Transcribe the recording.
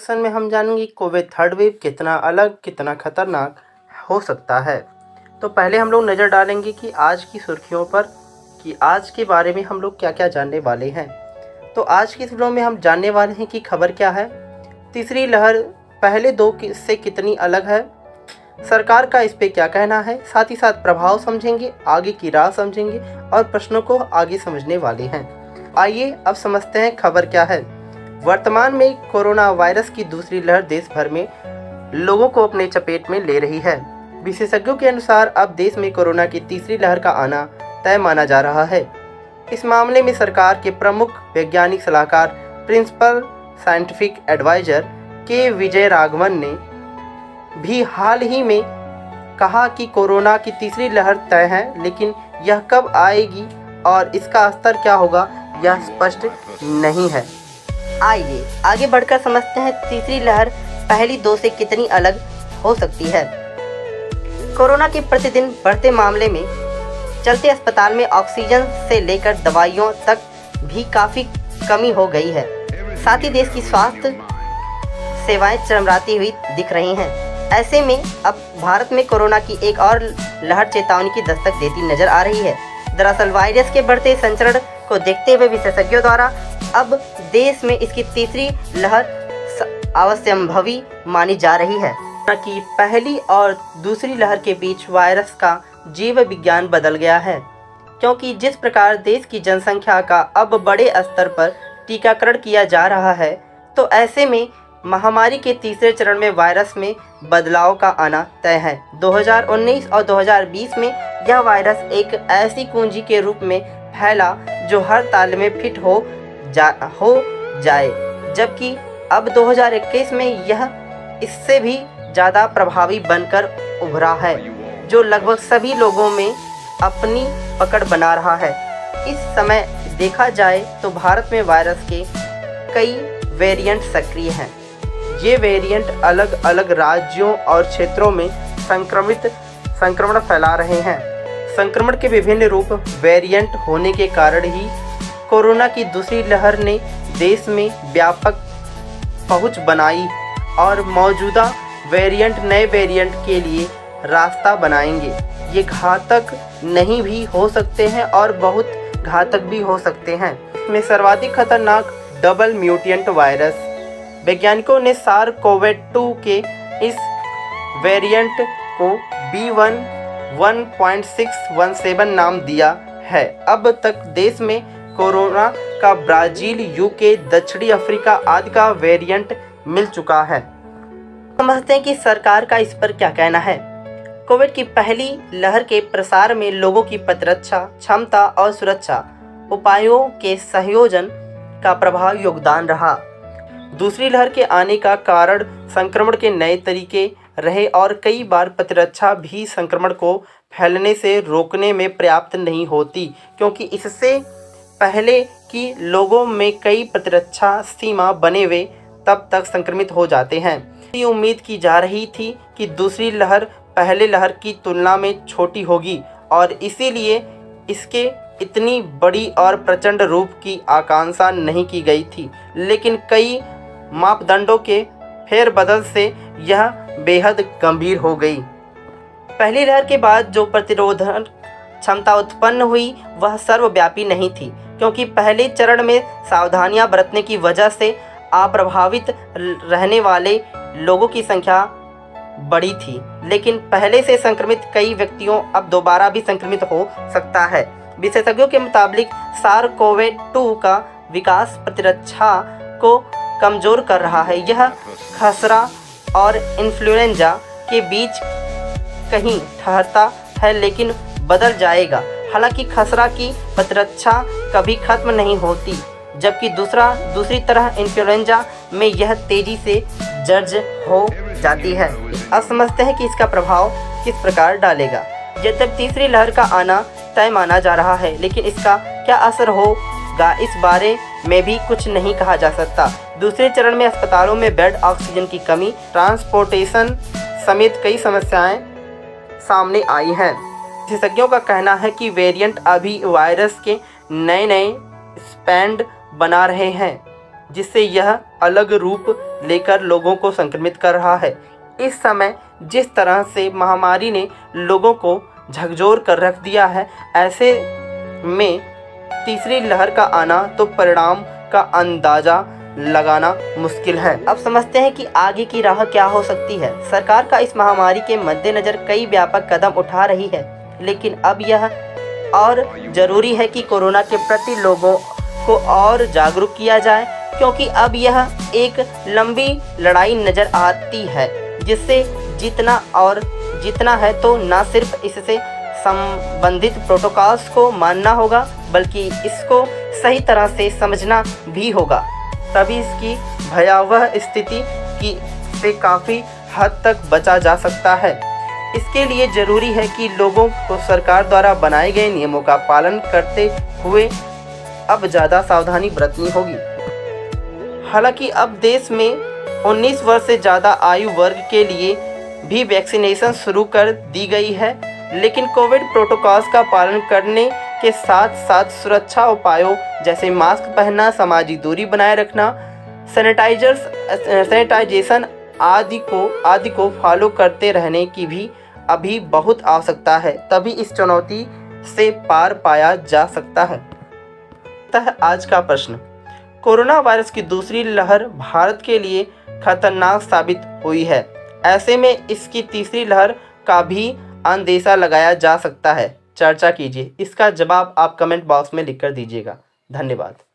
Section में हम जानेंगे कोविड थर्ड वेव कितना अलग कितना खतरनाक हो सकता है। तो पहले हम लोग नज़र डालेंगे कि आज की सुर्खियों पर कि आज के बारे में हम लोग क्या क्या जानने वाले हैं। तो आज की वीडियो में हम जानने वाले हैं कि खबर क्या है, तीसरी लहर पहले दो से कितनी अलग है, सरकार का इस पे क्या कहना है, साथ ही साथ प्रभाव समझेंगे, आगे की राह समझेंगे और प्रश्नों को आगे समझने वाले हैं। आइए अब समझते हैं खबर क्या है। वर्तमान में कोरोना वायरस की दूसरी लहर देश भर में लोगों को अपने चपेट में ले रही है। विशेषज्ञों के अनुसार अब देश में कोरोना की तीसरी लहर का आना तय माना जा रहा है। इस मामले में सरकार के प्रमुख वैज्ञानिक सलाहकार प्रिंसिपल साइंटिफिक एडवाइजर के विजय राघवन ने भी हाल ही में कहा कि कोरोना की तीसरी लहर तय है, लेकिन यह कब आएगी और इसका स्तर क्या होगा यह स्पष्ट नहीं है। आइए आगे बढ़कर समझते हैं तीसरी लहर पहली दो से कितनी अलग हो सकती है। कोरोना के प्रतिदिन बढ़ते मामले में चलते अस्पताल में ऑक्सीजन से लेकर दवाइयों तक भी काफ़ी कमी हो गई है। साथ ही देश की स्वास्थ्य सेवाएं चरमराती हुई दिख रही हैं। ऐसे में अब भारत में कोरोना की एक और लहर चेतावनी की दस्तक देती नजर आ रही है। दरअसल वायरस के बढ़ते संचरण को देखते हुए विशेषज्ञों द्वारा अब देश में इसकी तीसरी लहर अवश्यंभवी मानी जा रही है कि पहली और दूसरी लहर के बीच वायरस का जीव विज्ञान बदल गया है, क्योंकि जिस प्रकार देश की जनसंख्या का अब बड़े स्तर पर टीकाकरण किया जा रहा है, तो ऐसे में महामारी के तीसरे चरण में वायरस में बदलाव का आना तय है। 2019 और 2020 में यह वायरस एक ऐसी कुंजी के रूप में फैला जो हर ताल में फिट हो जाए, जबकि अब 2021 में यह इससे भी ज़्यादा प्रभावी बनकर उभरा है, जो लगभग सभी लोगों में अपनी पकड़ बना रहा है। इस समय देखा जाए तो भारत में वायरस के कई वेरिएंट सक्रिय हैं। ये वेरिएंट अलग अलग राज्यों और क्षेत्रों में संक्रमण फैला रहे हैं। संक्रमण के विभिन्न रूप वेरिएंट होने के कारण ही कोरोना की दूसरी लहर ने देश में व्यापक पहुंच बनाई और मौजूदा वेरिएंट नए वेरिएंट के लिए रास्ता बनाएंगे। ये घातक नहीं भी हो सकते हैं और बहुत घातक भी हो सकते हैं। इसमें सर्वाधिक खतरनाक डबल म्यूटेंट वायरस वैज्ञानिकों ने SARS-CoV-2 के इस वेरिएंट को B1 1.617 नाम दिया है। अब तक देश में कोरोना का ब्राज़ील, यूके, दक्षिणी अफ्रीका आदि का वेरिएंट मिल चुका है। समझते हैं कि सरकार का इस पर क्या कहना है। कोविड की पहली लहर के प्रसार में लोगों की प्रतिरक्षा क्षमता और सुरक्षा उपायों के संयोजन का प्रभाव योगदान रहा। दूसरी लहर के आने का कारण संक्रमण के नए तरीके रहे और कई बार प्रतिरक्षा भी संक्रमण को फैलने से रोकने में पर्याप्त नहीं होती, क्योंकि इससे पहले कि लोगों में कई प्रतिरक्षा सीमा बने हुए तब तक संक्रमित हो जाते हैं। ये उम्मीद की जा रही थी कि दूसरी लहर पहले लहर की तुलना में छोटी होगी और इसीलिए इसके इतनी बड़ी और प्रचंड रूप की आकांक्षा नहीं की गई थी, लेकिन कई मापदंडों के फेरबदल से यह बेहद गंभीर हो गई। पहली लहर के बाद जो प्रतिरोधक क्षमता उत्पन्न हुई वह सर्वव्यापी नहीं थी, क्योंकि पहले चरण में सावधानियां बरतने की वजह से अप्रभावित रहने वाले लोगों की संख्या बढ़ी थी, लेकिन पहले से संक्रमित कई व्यक्तियों अब दोबारा भी संक्रमित हो सकता है। विशेषज्ञों के मुताबिक SARS-CoV-2 का विकास प्रतिरक्षा को कमजोर कर रहा है। यह खसरा और इन्फ्लुएंजा के बीच कहीं ठहरता है, लेकिन बदल जाएगा। हालांकि खसरा की प्रतिरक्षा कभी खत्म नहीं होती, जबकि दूसरी तरह इन्फ्लुएंजा में यह तेजी से जर्ज हो जाती है। अब समझते हैं कि इसका प्रभाव किस प्रकार डालेगा। यद्यपि तीसरी लहर का आना तय माना जा रहा है, लेकिन इसका क्या असर होगा इस बारे में भी कुछ नहीं कहा जा सकता। दूसरे चरण में अस्पतालों में बेड, ऑक्सीजन की कमी, ट्रांसपोर्टेशन समेत कई समस्याएं सामने आई हैं। विशेषज्ञों का कहना है कि वेरिएंट अभी वायरस के नए स्पैंड बना रहे हैं, जिससे यह अलग रूप लेकर लोगों को संक्रमित कर रहा है। इस समय जिस तरह से महामारी ने लोगों को झकझोर कर रख दिया है, ऐसे में तीसरी लहर का आना तो परिणाम का अंदाजा लगाना मुश्किल है। अब समझते हैं कि आगे की राह क्या हो सकती है। सरकार का इस महामारी के मद्देनजर कई व्यापक कदम उठा रही है, लेकिन अब यह और ज़रूरी है कि कोरोना के प्रति लोगों को और जागरूक किया जाए, क्योंकि अब यह एक लंबी लड़ाई नज़र आती है, जिससे जीतना है तो न सिर्फ इससे संबंधित प्रोटोकॉल्स को मानना होगा, बल्कि इसको सही तरह से समझना भी होगा। तभी इसकी भयावह स्थिति से काफ़ी हद तक बचा जा सकता है। इसके लिए ज़रूरी है कि लोगों को सरकार द्वारा बनाए गए नियमों का पालन करते हुए अब ज़्यादा सावधानी बरतनी होगी। हालांकि अब देश में 19 वर्ष से ज़्यादा आयु वर्ग के लिए भी वैक्सीनेशन शुरू कर दी गई है, लेकिन कोविड प्रोटोकॉल्स का पालन करने के साथ साथ सुरक्षा उपायों जैसे मास्क पहनना, सामाजिक दूरी बनाए रखना, सैनिटाइजेशन आदि को फॉलो करते रहने की भी अभी बहुत आवश्यकता है। तभी इस चुनौती से पार पाया जा सकता है। आज का प्रश्न, कोरोना वायरस की दूसरी लहर भारत के लिए खतरनाक साबित हुई है। ऐसे में इसकी तीसरी लहर का भी अंदेशा लगाया जा सकता है। चर्चा कीजिए। इसका जवाब आप कमेंट बॉक्स में लिखकर दीजिएगा। धन्यवाद।